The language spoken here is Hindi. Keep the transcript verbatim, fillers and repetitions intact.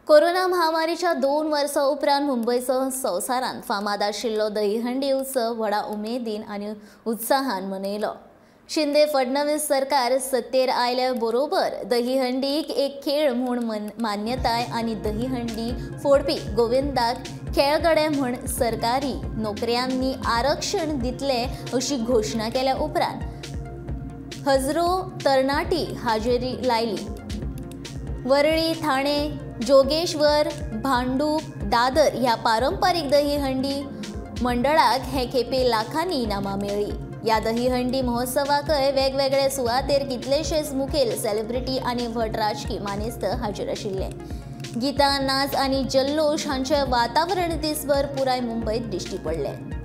कोरोना महामारीच्या दोन वर्सां उपरांत मुंबयसह संवसारांत फामाद आशिल्लो दहीहंडी उत्सव व्हडा उमेदीन आनी उत्साहान मनयलो। शिंदे फडणवीस सरकार सत्तेर आयले बरोबर दहीहंडीक एक खेळ म्हूण मान्यताय आनी दहीहंडी फोडपी गोविंदाक खेळगडे म्हूण सरकारी नोकऱ्यांनी आरक्षण दितले अशी घोशणा केल्या उपरांत हजारो तरणाटी हाजेरी लायली। वरळी, ठाणे, जोगेश्वर, भांडूप, दादर ह्या पारंपारीक दहीहंडी मंडळाक हे खेपे लाखांनी इनामां मेळ्ळी। ह्या दहीहंडी महोत्सवाकय वेगवेगळे सुवातेर कितलेशेच मुखेल सेलिब्रिटी आनी व्हड राजकी मानेस्त हाजीर आशिल्ले। गितां, नाच आनी जल्लोश हांचे वातावरण दिसभर पुराय मुंबयत दिश्टी पडले।